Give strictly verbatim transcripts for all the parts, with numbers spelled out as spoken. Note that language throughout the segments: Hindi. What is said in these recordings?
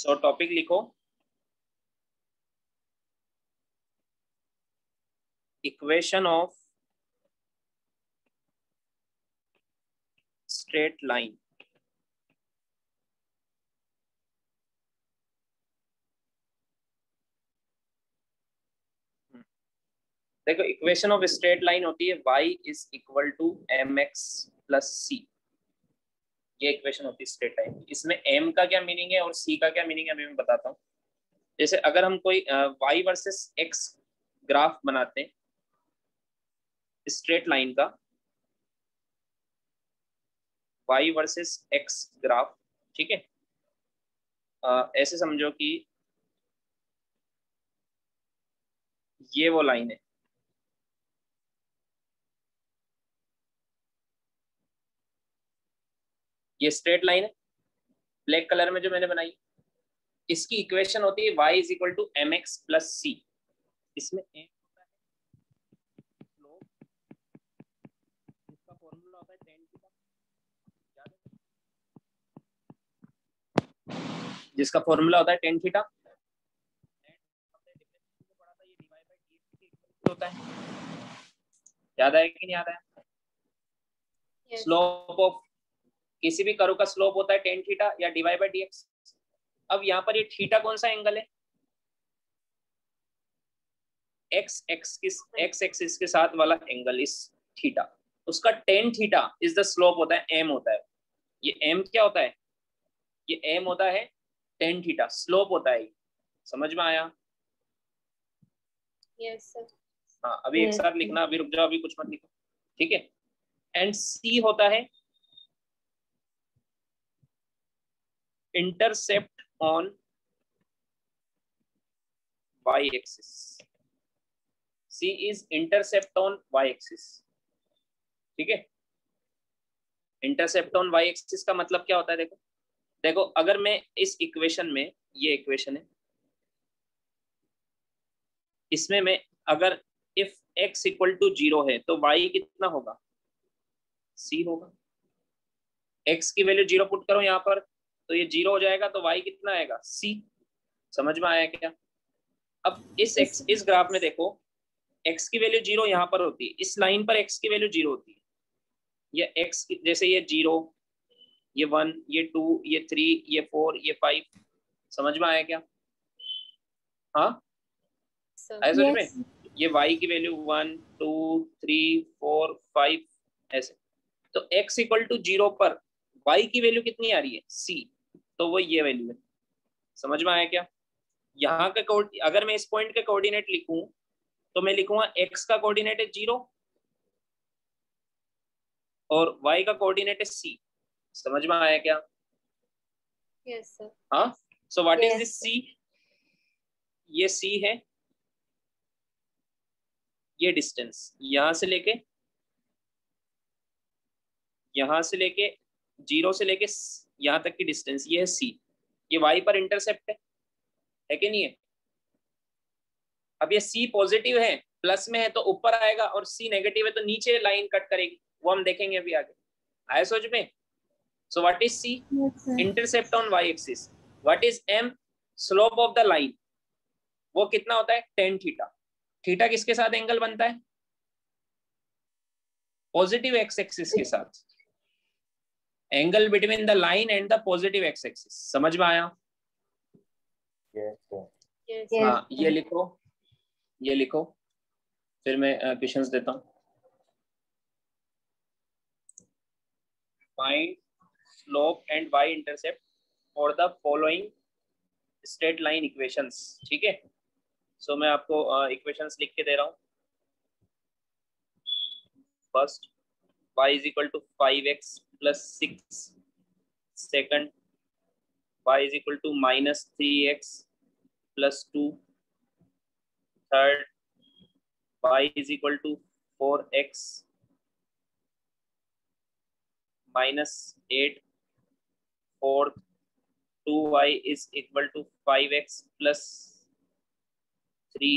सो टॉपिक लिखो इक्वेशन ऑफ स्ट्रेट लाइन। देखो इक्वेशन ऑफ स्ट्रेट लाइन होती है y is equal to m x plus c. ये इक्वेशन होती है स्ट्रेट लाइन की। इसमें m का क्या मीनिंग है और c का क्या मीनिंग है अभी मैं बताता हूँ। जैसे अगर हम कोई y वर्सेस x ग्राफ बनाते हैं स्ट्रेट लाइन का, y वर्सेस x ग्राफ, ठीक है। ऐसे समझो कि ये वो लाइन है, ये स्ट्रेट लाइन है ब्लैक कलर में जो मैंने बनाई। इसकी इक्वेशन होती है y is equal to m x plus c. इसमें m होता है स्लोप, इसका फॉर्मूला होता है टेन थीटा, जिसका फॉर्मूला होता है टेन थीटा। होता है, याद आया कि नहीं याद आया? स्लोप ऑफ किसी भी कर्व का स्लोप होता है टेन थीटा या डिवाइड बाय डीएक्स। अब यहाँ पर ये थीटा कौन सा एंगल है? एक्स एक्स किस एक्स एक्सिस के साथ वाला एंगल इस थीटा, उसका tan theta is the slope होता है, एम होता है। ये एम क्या होता है? ये एम होता है टेन थीटा, स्लोप होता है। समझ में आया? Yes sir. हाँ अभी एक साथ लिखना, अभी रुक जाओ, अभी कुछ मत लिखो, ठीक है। एंड सी होता है intercept on y axis. C is intercept on y axis, ठीक है। इंटरसेप्ट ऑन वाई एक्सिस का मतलब क्या होता है? देखो देखो अगर मैं इस इक्वेशन में, ये इक्वेशन है, इसमें मैं अगर if x equal to zero है तो y कितना होगा? c होगा। x की वैल्यू जीरो पुट करो यहाँ पर तो ये जीरो हो जाएगा, तो y कितना आएगा? c। समझ में आया क्या? अब इस x इस ग्राफ में देखो x की वैल्यू जीरो यहाँ पर होती है, इस लाइन पर x की वैल्यू जीरो होती है। ये x की, जैसे ये जीरो, ये वन, ये टू, ये थ्री, ये फोर, ये फाइव। समझ में आया क्या? हाँ आया समझ में? ये y की value one two three four five ऐसे। तो x इक्वल टू जीरो पर y की वैल्यू कितनी आ रही है? c। तो वो ये वैल्यू है। समझ में आया क्या? यहाँ का कोड, अगर मैं इस पॉइंट के कोऑर्डिनेट लिखूं तो मैं लिखूंगा x का कोऑर्डिनेट है जीरो और y का कोऑर्डिनेट है c। समझ में आया क्या? Yes sir. हाँ, so what is this c? ये c है, ये डिस्टेंस यहां से लेके यहां से लेके जीरो से लेके यहां तक की डिस्टेंस, ये है c। ये y पर इंटरसेप्ट है, है कि नहीं है? अब ये c पॉजिटिव है, प्लस में है तो ऊपर आएगा, और c नेगेटिव है तो नीचे लाइन कट करेगी, वो हम देखेंगे अभी आगे। आया समझ में? So what is c? Intercept on y axis. What is m? Slope of the line. वो कितना होता है? Tan theta. थीटा किसके साथ एंगल बनता है? पॉजिटिव एक्स एक्सिस के साथ। Angle between the line and the positive x axis. समझ में आया? यस। हाँ ये लिखो, ये लिखो, फिर मैं क्वेश्चंस देता हूँ। Find slope and y intercept for the following straight line equations, ठीक है। सो मैं आपको इक्वेशंस लिख के दे रहा हूँ। First, y is equal to five x plus six. Second, y is equal to minus three x plus two. Third, y is equal to four x minus eight. Fourth, two y is equal to five x plus three.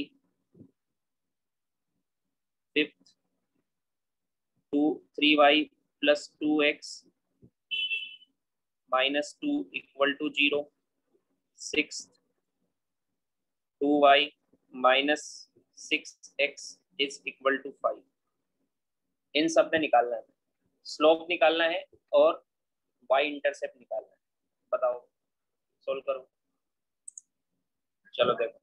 Fifth, two three y plus two x minus two equal to zero. Six two y minus six x is equal to five. इन सब में निकालना है, स्लोप निकालना है और वाई इंटरसेप्ट निकालना है। बताओ, सोल्व करो। चलो देखो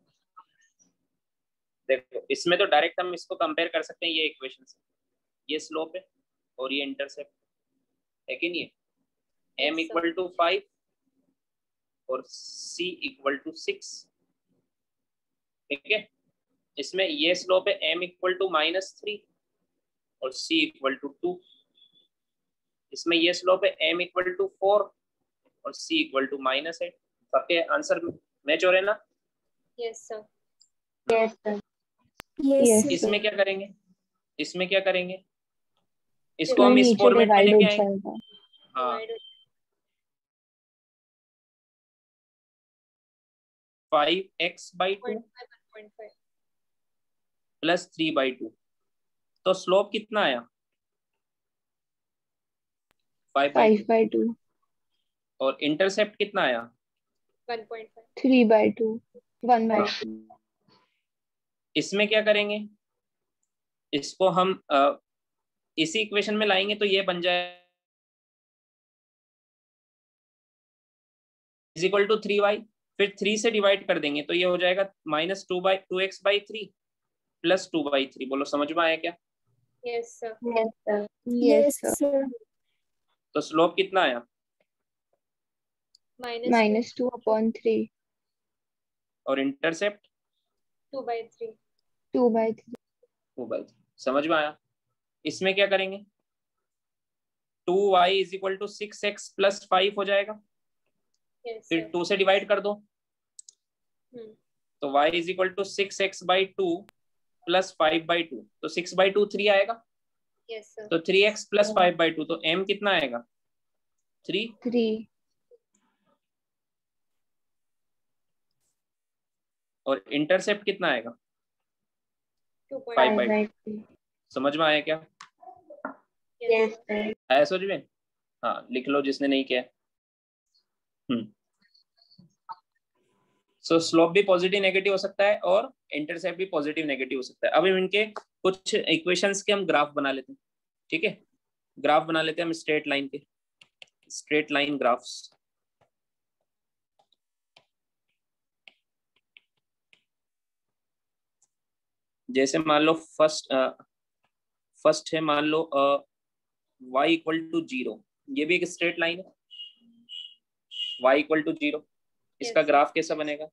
देखो इसमें तो डायरेक्ट हम इसको कंपेयर कर सकते हैं ये इक्वेशन से। ये स्लोप है और ये इंटरसेप्ट है कि नहीं है। एम इक्वल टू फाइव और सी इक्वल टू सिक्स। ठीक है, इसमें ये स्लोप है m equal to minus three और सी इक्वल टू टू। इसमें ये स्लोप है एम इक्वल टू फोर और c equal to minus eight. सबके आंसर मैच हो रहे हैं ना? Yes sir. Yes sir. Yes इसमें क्या करेंगे, इसमें क्या करेंगे, इसको हम इस फॉर्मेट में लेके आएंगे। हाँ, five x by two plus three by two. तो स्लोप कितना आया? Five by two. और इंटरसेप्ट कितना आया? One point five. Three by two. One by two. इसमें क्या करेंगे, इसको हम आ, इसी इक्वेशन में लाएंगे तो ये बन जाए is equal to three y. फिर थ्री से डिवाइड कर देंगे तो ये हो जाएगा minus two by two x by three plus two by three. बोलो समझ में आया क्या? Yes sir. Yes sir. Yes sir. तो स्लोप कितना आया? Minus two upon three. और intercept two by three. Two by three. Two by three. समझ में आया? इसमें क्या करेंगे, two y is equal to six x plus five हो जाएगा। yes, फिर टू से डिवाइड कर दो hmm. तो y is equal to six x by two plus five by two. तो सिक्स बाई टू थ्री आएगा। yes, sir. तो three x plus five by two. तो m कितना आएगा? थ्री। थ्री। और इंटरसेप्ट कितना आएगा? Five by two. समझ में आया क्या? Yes sir. आया समझ में? हाँ, लिख लो जिसने नहीं किया। हम्म सो स्लोप भी पॉजिटिव नेगेटिव हो सकता है और इंटरसेप्ट भी पॉजिटिव नेगेटिव हो सकता है। अब इनके कुछ इक्वेशंस के हम ग्राफ बना लेते हैं। ठीक है, ग्राफ बना लेते हैं हम स्ट्रेट लाइन के, स्ट्रेट लाइन ग्राफ्स। जैसे मान लो फर्स्ट फर्स्ट है, मान लो y इक्वल टू जीरो। ये भी एक स्ट्रेट लाइन है, y इक्वल टू जीरो। इसका Yes. ग्राफ कैसा बनेगा?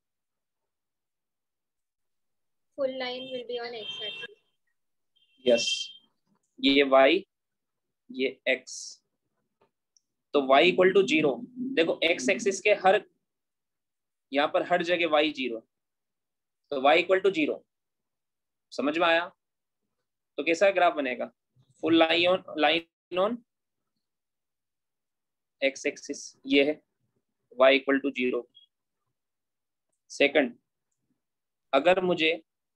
Full line will be on x axis. Yes, ये y ये x। तो y इक्वल टू जीरो। देखो x एक्सिस के हर यहाँ पर हर जगह y जीरो, तो y इक्वल टू जीरो। समझ में आया? तो कैसा ग्राफ बनेगा? Full line on line on x axis, ये है y equal to zero. Second, अगर मुझे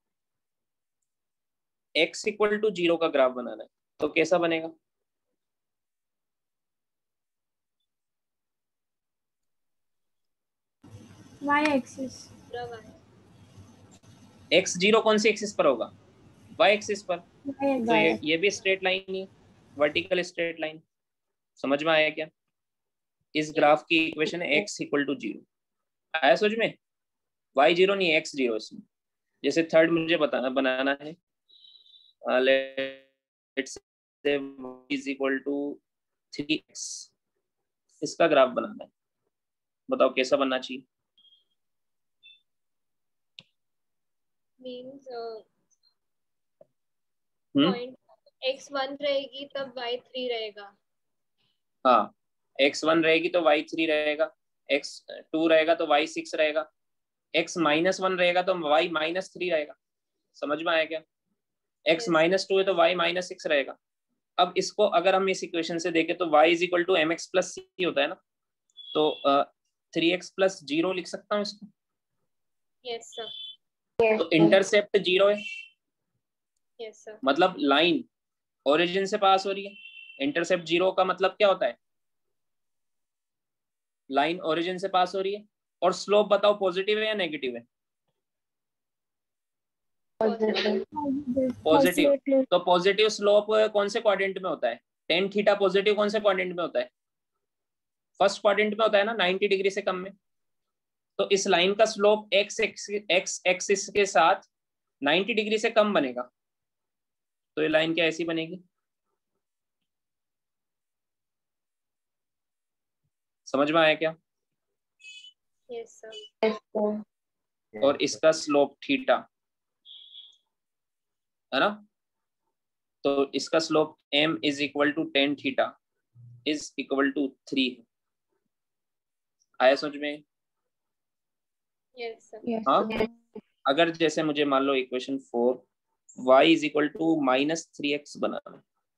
x इक्वल टू जीरो का ग्राफ बनाना है तो कैसा बनेगा? y axis. x जीरो कौन सी एक्सिस पर होगा? y एक्सिस पर। y तो ये ये भी स्ट्रेट लाइन ही, वर्टिकल स्ट्रेट लाइन। समझ में आया क्या? इस ग्राफ की इक्वेशन है x इक्वल टू जीरो। आया समझ में? y जीरो नहीं, x जीरो इसमें। जैसे थर्ड मुझे बताना बनाना है, let's say y is equal to three x. इसका ग्राफ बनाना है, बताओ कैसा बनना चाहिए? Means uh, हम्म point x वन रहेगी तब y थ्री रहेगा। हाँ, x वन रहेगी तो y थ्री रहेगा, x टू रहेगा तो y सिक्स रहेगा, x माइनस वन रहेगा तो y माइनस थ्री रहेगा। समझ में आया क्या? x माइनस टू है तो y माइनस सिक्स रहेगा। अब इसको अगर हम इस इक्वेशन से देखें तो y is equal to m x plus c होता है ना, तो थ्री एक्स प्लस जीरो लिख सकता हूँ इसको। Yes sir. तो इंटरसेप्ट जीरो है, यस सर। मतलब लाइन ओरिजिन से पास हो रही है। इंटरसेप्ट जीरो का मतलब क्या होता है? लाइन ओरिजिन से पास हो रही है और स्लोप बताओ पॉजिटिव है या नेगेटिव है? पॉजिटिव। तो पॉजिटिव स्लोप कौन से क्वाड्रेंट में होता है? टेन थीटा पॉजिटिव कौन से क्वाड्रेंट में होता है? फर्स्ट क्वाड्रेंट में होता है ना, नाइंटी डिग्री से कम में। तो इस लाइन का स्लोप एक्स एक्स एक्सिस के साथ नाइंटी डिग्री से कम बनेगा। तो ये लाइन क्या ऐसी बनेगी? समझ में आया क्या? Yes sir. और इसका स्लोप थीटा है ना, तो इसका slope m is equal to tan theta is equal to three. आया समझ में? Yes sir. हाँ, अगर जैसे मुझे मान लो equation four y is equal to minus three x बनाना,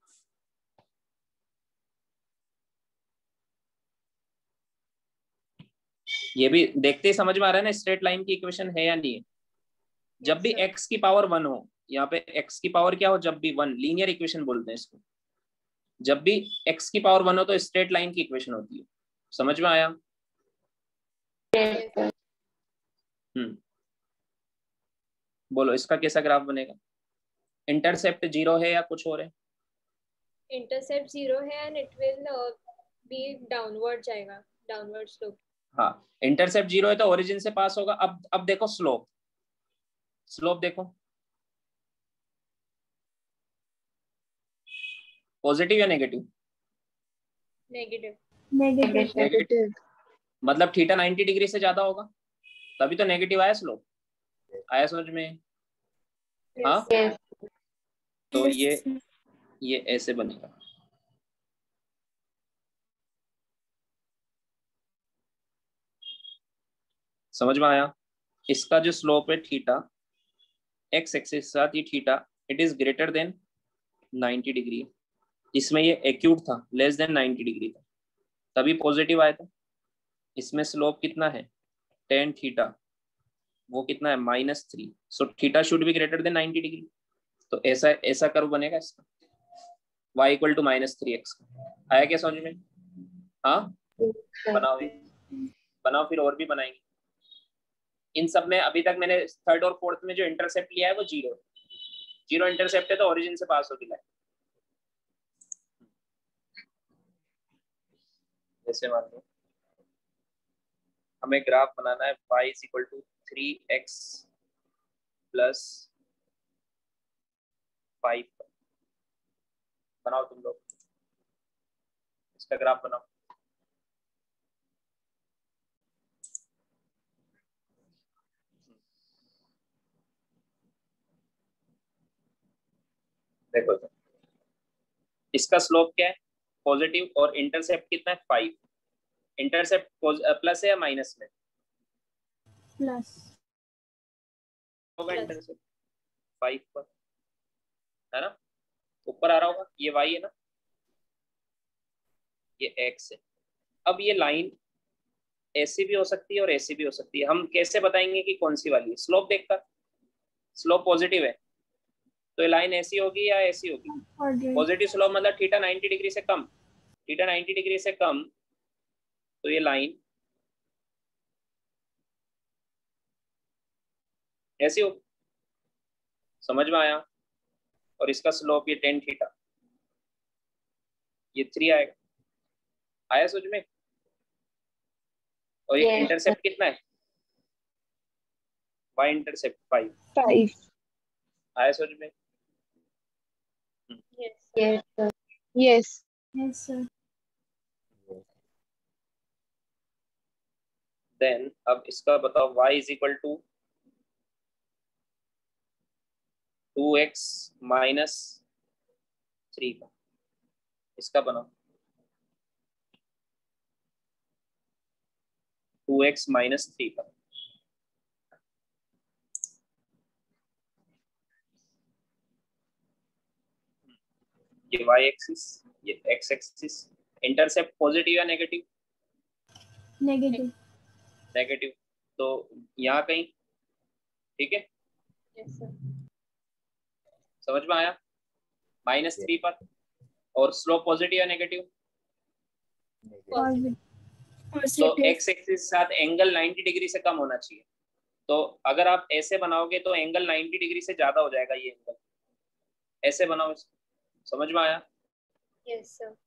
ये भी देखते ही समझ में आ रहा है ना स्ट्रेट लाइन की इक्वेशन है या नहीं है? जब भी x की पावर वन हो, यहाँ पे x की पावर क्या हो, जब भी वन, लीनियर इक्वेशन बोलते हैं इसको। जब भी x की पावर वन हो तो स्ट्रेट लाइन की इक्वेशन होती है। समझ में आया? हम्म बोलो इसका कैसा ग्राफ बनेगा? इंटरसेप्ट जीरो है या कुछ और है? इंटरसेप्ट जीरो है and it will be downward जाएगा, डाउनवर्ड स्लोप। हाँ, इंटरसेप्ट जीरो है तो ओरिजिन से पास होगा। अब अब देखो स्लोप, स्लोप देखो पॉजिटिव या नेगेटिव? नेगेटिव। नेगेटिव। मतलब थीटा नाइंटी डिग्री से ज्यादा होगा, तभी तो नेगेटिव आया स्लोप। आया समझ में? हाँ, तो ये ये ऐसे बनेगा। समझ में आया? इसका जो स्लोप है थीटा एक्स एक्सिस के साथ, ये theta it is greater than ninety degree. इसमें ये एक्यूट था, लेस देन नाइंटी डिग्री था, तभी पॉजिटिव आया था। इसमें स्लोप कितना है? टेन थीटा, वो कितना है? Minus three. So theta should be greater than ninety degree. तो ऐसा ऐसा कर्व बनेगा इसका, y equal to minus three x. आया क्या समझ में? हाँ, बनाओ ये, बनाओ, फिर और भी बनाएंगे। इन सब में अभी तक मैंने थर्ड और फोर्थ में जो इंटरसेप्ट लिया है वो जीरो जीरो इंटरसेप्ट है, तो ओरिजिन से पास होगी लाइन। जैसे मान लो हमें ग्राफ बनाना है y is equal to three x plus five. बनाओ तुम लोग इसका ग्राफ बनाओ। देखो तो इसका स्लोप क्या है? पॉजिटिव, और इंटरसेप्ट कितना है? फाइव। इंटरसेप्ट प्लस है या माइनस में? प्लस होगा इंटरसेप्ट फाइव पर, है ना? ऊपर आ रहा होगा, ये y है ना, ये x है। अब ये लाइन ऐसी भी हो सकती है और ऐसी भी हो सकती है। हम कैसे बताएंगे कि कौन सी वाली है? स्लोप देखकर। स्लोप पॉजिटिव है तो ये लाइन ऐसी होगी या ऐसी होगी? पॉजिटिव स्लोप मतलब थीटा नाइंटी डिग्री से कम, थीटा नाइंटी डिग्री से कम, तो ये लाइन ऐसी होगी। समझ में आया? और इसका स्लोप ये टेन थीटा, ये थ्री आएगा। आया समझ में? और ये इंटरसेप्ट कितना है? y intercept five. फाइव। आया समझ में? Yes sir. Yes yes sir. Then अब इसका बताओ y is equal to two x minus three का, इसका बनाओ टू एक्स माइनस थ्री का। ये y एक्सिस, ये x एक्सिस। इंटरसेप्ट पॉजिटिव या नेगेटिव? नेगेटिव। नेगेटिव, तो यहाँ कहीं, ठीक है? Yes sir. समझ में आया? माइनस थ्री पर, और स्लोप पॉजिटिव या नेगेटिव? पॉजिटिव। तो एक्स एक्सिस के साथ एंगल नाइंटी डिग्री से कम होना चाहिए। तो अगर आप ऐसे बनाओगे तो एंगल नाइंटी डिग्री से ज्यादा हो जाएगा ये एंगल। ऐसे बनाओ इसको, समझ में आया? Yes sir.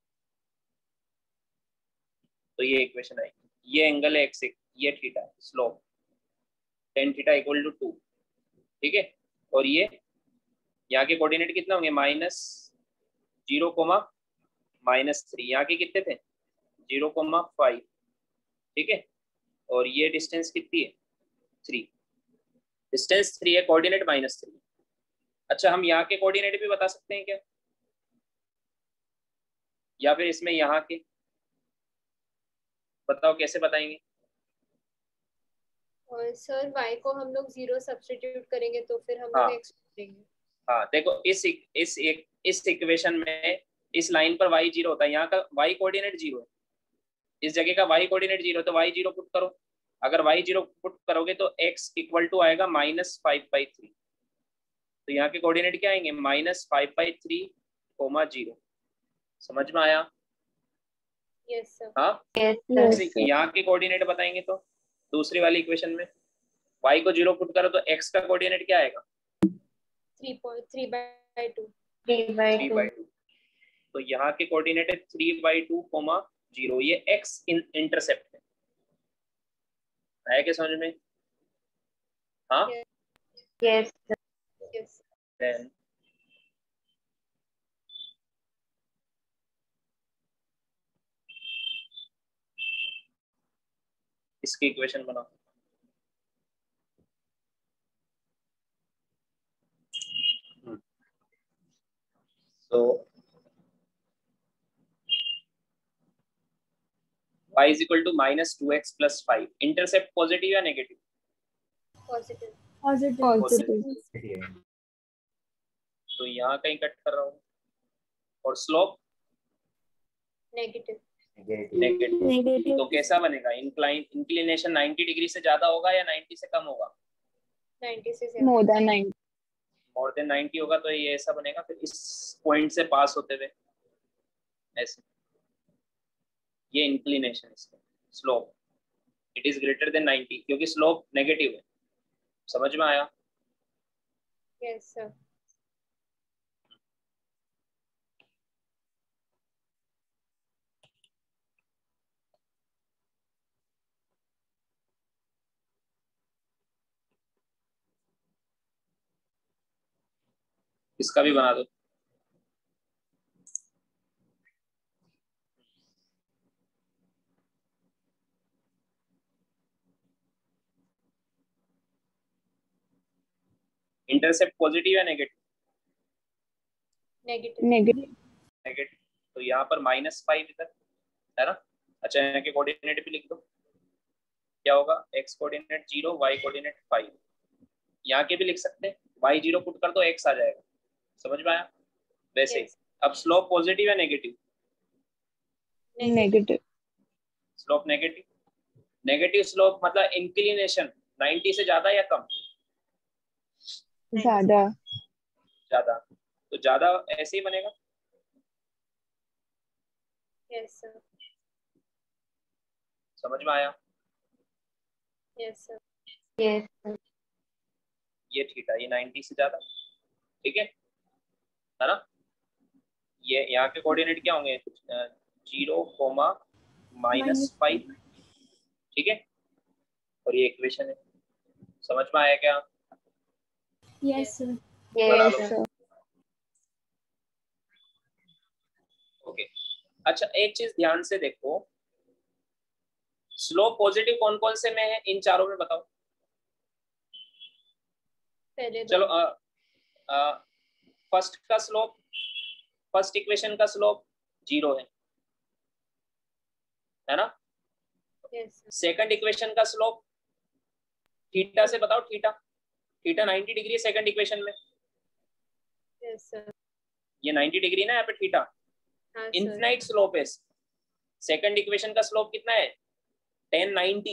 तो ये इक्वेशन आएगी, ये एंगल है एक्स, ये थीटा है, slope tan theta equal to two, ठीक है। और ये यहाँ के कोऑर्डिनेट कितना होंगे, minus zero comma minus three, यहाँ के कितने थे, जीरो कोमा फाइव, ठीक है। और ये डिस्टेंस कितनी है, थ्री, डिस्टेंस थ्री है, कोऑर्डिनेट माइनस थ्री। अच्छा, हम यहाँ के कोऑर्डिनेट भी बता सकते हैं क्या, या फिर इसमें यहाँ के, बताओ कैसे बताएंगे? और सर y को हम लोग जीरो सब्स्टिट्यूट करेंगे तो फिर हम हाँ लोग x देंगे। हाँ, देखो इस इस एक इस इक्वेशन में इस लाइन पर y जीरो होता है, यहाँ का y कोऑर्डिनेट जीरो है, इस जगह का y कोऑर्डिनेट जीरो, तो y जीरो पुट करो। अगर y जीरो पुट करोगे तो x इक्वल टू आएगा माइनस फाइव बाई थ्री। तो यहाँ के कोऑर्डिनेट क्या आएंगे, minus five by three comma zero. समझ में आया? Yes sir. हाँ, yes, यहाँ के कोऑर्डिनेट बताएंगे तो दूसरी वाली इक्वेशन में y को जीरो पुट करो तो x का कोऑर्डिनेट क्या आएगा, three point three by two. Three by three two by two. तो यहाँ के कोऑर्डिनेट है three by two comma zero, ये x इंटरसेप्ट है। आया क्या समझ में? हाँ यस यस। देन इसकी इक्वेशन बनाओ। तो y is equal to minus two x plus five, intercept positive या नेगेटिव? पॉजिटिव। पॉजिटिव तो यहाँ कहीं कट कर रहा हूँ। और स्लोप नेगेटिव। नेगेटिव। तो कैसा बनेगा, इंक्लाइन इंक्लिनेशन नाइंटी डिग्री से ज्यादा होगा या नाइंटी से कम होगा? नाइंटी से more than ninety. More than ninety होगा तो ये ऐसा बनेगा, फिर इस पॉइंट से पास होते हुए ऐसे, ये इंक्लिनेशन इसका slope, it is greater than ninety, क्योंकि स्लोप नेगेटिव है। समझ में आया? Yes sir. इसका भी बना दो। इंटरसेप्ट पॉजिटिव या नेगेटिव? नेगेटिव। Negative negative. तो यहाँ पर माइनस फाइव इधर है ना। अच्छा, यहाँ के कोऑर्डिनेट भी लिख दो, क्या होगा, x coordinate zero, y coordinate five. यहाँ के भी लिख सकते हैं, y जीरो पुट कर दो x आ जाएगा। समझ में आया? वैसे Yes. अब स्लोप पॉजिटिव या negative? Negative slope negative. Negative slope मतलब इंक्लिनेशन नाइंटी से ज्यादा या कम? ज्यादा ज्यादा। तो ज्यादा ऐसे ही बनेगा। Yes sir. समझ में आया? Yes sir. यस ये थीटा, ये नाइंटी से ज्यादा, ठीक है है ना। ये यहाँ के कोऑर्डिनेट क्या होंगे, जीरो कोमा माइनस फाइव, ठीक है। और ये इक्वेशन है। समझ में आया क्या? यस सर बना लो। Yes sir okay. अच्छा, एक चीज ध्यान से देखो, स्लोप पॉजिटिव कौन कौन से में है, इन चारों में बताओ। पहले चलो, फर्स्ट का स्लोप, फर्स्ट इक्वेशन का स्लोप जीरो है है ना। Yes sir. सेकंड इक्वेशन का स्लोप थीटा से बताओ, थीटा थीटा नाइंटी डिग्री है सेकंड इक्वेशन में। Yes sir. ये नाइंटी डिग्री ना यहाँ पे थीटा, हाँ सर। इनफिनाइट स्लोप है। सेकंड इक्वेशन का स्लोप कितना है, टेन नाइंटी।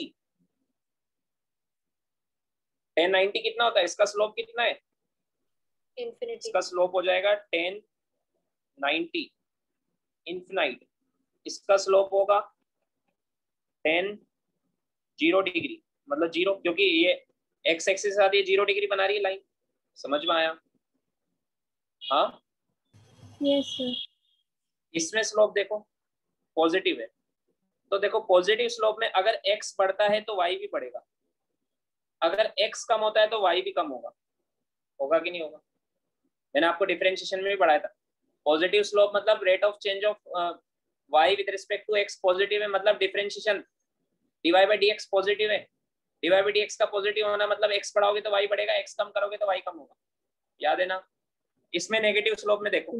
टेन नाइंटी कितना होता है, इसका स्लोप कितना है, इन्फिनिटी। इसका स्लोप हो जाएगा टेन नाइंटी इनफिनाइट। इसका स्लोप होगा टेन जीरो डिग्री, मतलब जीरो, क्योंकि ये एक्स एक्सिस के साथ ये जीरो डिग्री बना रही है लाइन। समझ में आया? हाँ यस सर। इसमें स्लोप देखो पॉजिटिव है, तो देखो पॉजिटिव स्लोप में अगर x बढ़ता है तो y भी बढ़ेगा, अगर x कम होता है तो y भी कम होगा। होगा कि नहीं होगा? मैंने आपको डिफरेंशिएशन में भी पढ़ाया था। पॉजिटिव स्लोप मतलब rate of change of y with respect to x positive है, मतलब differentiation dy by dx positive है। dy बाई dx का पॉजिटिव होना मतलब x बढ़ाओगे तो y बढ़ेगा, x कम करोगे तो y कम होगा। याद है ना? इसमें नेगेटिव स्लोप में देखो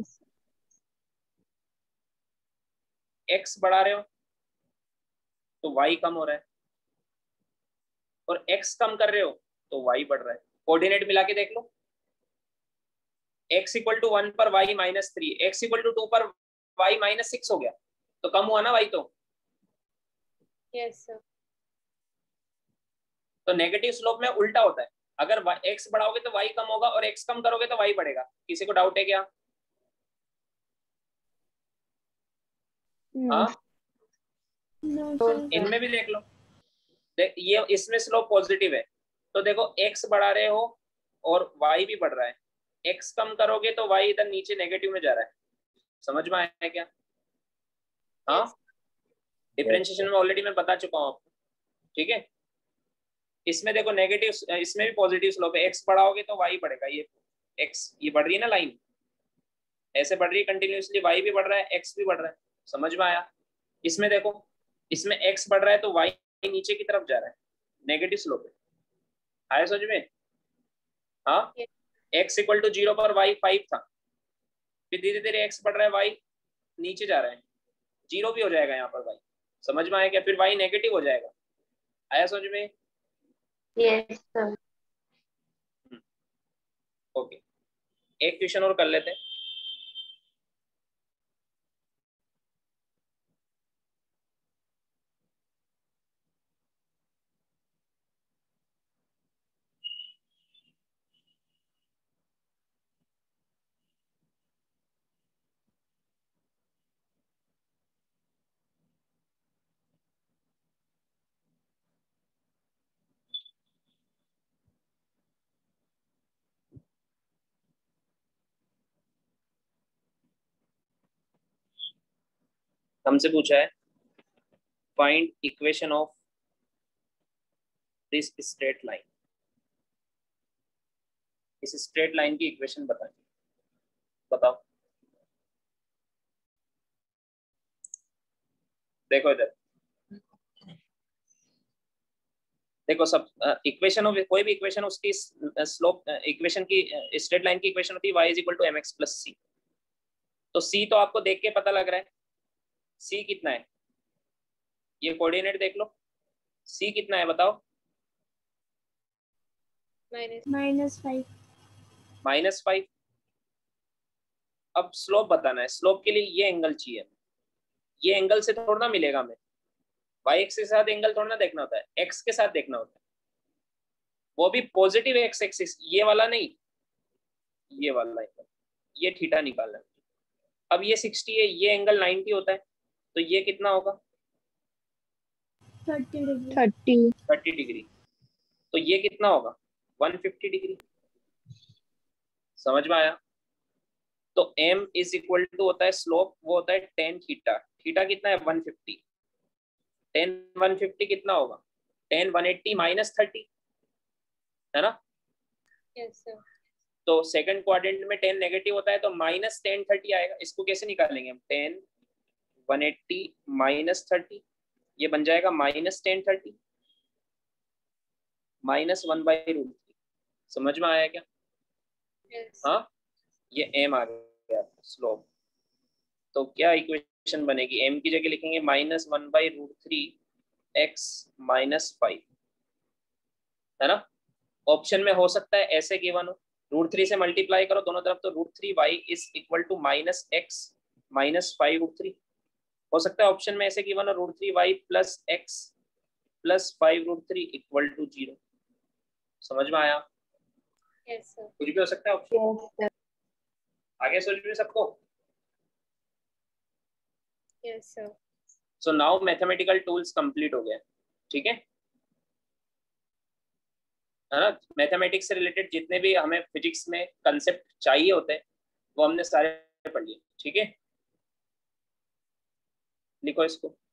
x बढ़ा रहे हो तो y कम हो रहा है, और x कम कर रहे हो तो y बढ़ रहा है। कोऑर्डिनेट मिला के देख लो, x इक्वल टू वन पर y minus three, x equal to two पर y माइनस सिक्स हो गया, तो कम हुआ ना y तो। Yes sir. तो नेगेटिव स्लोप में उल्टा होता है, अगर x बढ़ाओगे तो y कम होगा और x कम करोगे तो y बढ़ेगा। किसी को डाउट है क्या? हाँ इनमें भी देख लो, देख ये इसमें स्लोप पॉजिटिव है, तो देखो x बढ़ा रहे हो और y भी बढ़ रहा है, x कम करोगे तो y इधर नीचे नेगेटिव में जा रहा है। समझ में आया क्या? हाँ डिफरेंशिएशन में ऑलरेडी मैं बता चुका हूँ आपको, ठीक है। इसमें देखो नेगेटिव, इसमें भी पॉजिटिव स्लोप है, x बढ़ाओगे तो y बढ़ेगा। ये x ये बढ़ रही है ना लाइन, ऐसे बढ़ रही है कंटिन्यूसली, y भी बढ़ रहा है x भी बढ़ रहा है। समझ में आया? इसमें देखो, इसमें x बढ़ रहा है तो y नीचे की तरफ जा रहा है, नेगेटिव स्लोप है। आया समझ में? हाँ x इक्वल टू जीरो पर y फाइव था, फिर धीरे धीरे x बढ़ रहा है, y नीचे जा रहा है, जीरो भी हो जाएगा यहाँ पर y। समझ में आया क्या? फिर y नेगेटिव हो जाएगा। आया समझ में? Yes sir. ओके एक क्वेश्चन और कर लेते हैं। हमसे पूछा है find equation of this straight line. इस स्ट्रेट लाइन की इक्वेशन बताइए, बताओ। देखो इधर, देखो सब इक्वेशन ऑफ कोई भी इक्वेशन, उसकी स्लोप इक्वेशन की स्ट्रेट लाइन की इक्वेशन होती है y is equal to m x plus c. तो c तो आपको देख के पता लग रहा है, c कितना है, ये कोऑर्डिनेट देख लो, c कितना है बताओ। Minus five. Minus five. अब स्लोप बताना है, स्लोप के लिए ये एंगल चाहिए, ये एंगल से थोड़ा ना मिलेगा हमें, वाई एक्स के साथ एंगल थोड़ा ना देखना होता है, एक्स के साथ देखना होता है, वो भी पॉजिटिव एक्स एक्सिस, ये वाला नहीं, ये वाला एंगल, ये थीटा निकालना है। अब ये सिक्सटी है, ये एंगल नाइंटी होता है, तो ये कितना होगा? Thirty degree. Thirty thirty degree. तो ये कितना होगा? One fifty degree. समझ में आया? तो m इज इक्वल टू होता है स्लोप, वो होता है टेन थीटा। थीटा कितना है? One fifty. Tan one fifty कितना होगा? Tan one eighty minus thirty, है ना? Yes sir. तो सेकंड क्वाड्रेंट में टेन नेगेटिव होता है, तो माइनस टेन थर्टी आएगा। इसको कैसे निकालेंगे हम? Tan one eighty minus thirty, ये बन जाएगा minus tan thirty minus one by root three. समझ में आया क्या? यस। हाँ ये m आ गया स्लोप। तो क्या इक्वेशन बनेगी? m की जगह लिखेंगे minus one by root three x minus five, है ना? ऑप्शन में हो सकता है ऐसे गिवन हो, रूट थ्री से मल्टीप्लाई करो दोनों तरफ, तो root three y is equal to minus x minus five root three. हो सकता है ऑप्शन में ऐसे गिवन हो, root three y plus x plus five root three equal to zero. समझ में आया? Yes sir. कुछ भी हो सकता है ऑप्शन। यस आगे सोच भी सबको। Yes sir. So now mathematical tools complete हो गए, ठीक है है ना। मैथमेटिक्स से रिलेटेड जितने भी हमें फिजिक्स में कंसेप्ट चाहिए होते हैं वो हमने सारे पढ़ लिए, ठीक है। लिखो इसको।